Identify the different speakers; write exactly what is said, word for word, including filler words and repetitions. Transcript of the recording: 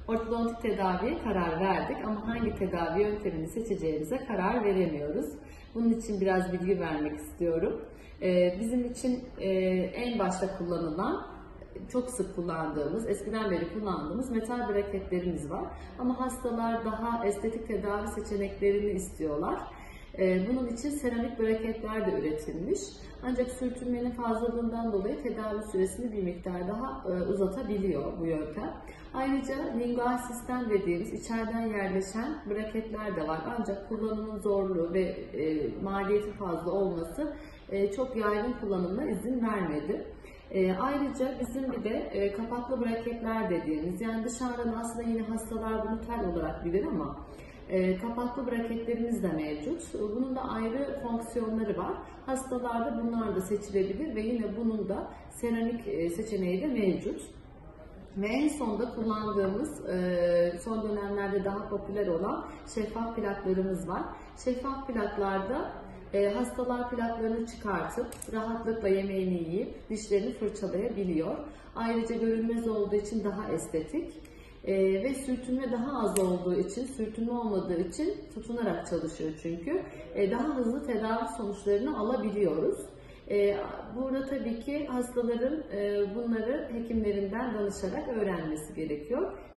Speaker 1: ortodontik tedaviye karar verdik ama hangi tedavi yöntemini seçeceğimize karar veremiyoruz. Bunun için biraz bilgi vermek istiyorum. Bizim için en başta kullanılan, çok sık kullandığımız, eskiden beri kullandığımız metal braketlerimiz var. Ama hastalar daha estetik tedavi seçeneklerini istiyorlar. Bunun için seramik braketler de üretilmiş. Ancak sürtünmenin fazlalığından dolayı tedavi süresini bir miktar daha uzatabiliyor bu yöntem. Ayrıca lingual sistem dediğimiz içeriden yerleşen braketler de var. Ancak kullanımın zorluğu ve maliyeti fazla olması çok yaygın kullanımına izin vermedi. E, ayrıca bizim bir de e, kapaklı braketler dediğimiz, yani dışarıdan aslında yine hastalar bunu tel olarak bilir ama e, kapaklı braketlerimiz de mevcut. Bunun da ayrı fonksiyonları var. Hastalarda bunlar da seçilebilir ve yine bunun da seramik e, seçeneği de mevcut. Ve en sonda kullandığımız, son dönemlerde daha popüler olan şeffaf plaklarımız var. Şeffaf plaklarda hastalar plaklarını çıkartıp rahatlıkla yemeğini yiyip dişlerini fırçalayabiliyor. Ayrıca görünmez olduğu için daha estetik ve sürtünme daha az olduğu için, sürtünme olmadığı için tutunarak çalışıyor çünkü. Daha hızlı tedavi sonuçlarını alabiliyoruz. Burada tabii ki hastaların bunları hekimlerinden danışarak öğrenmesi gerekiyor.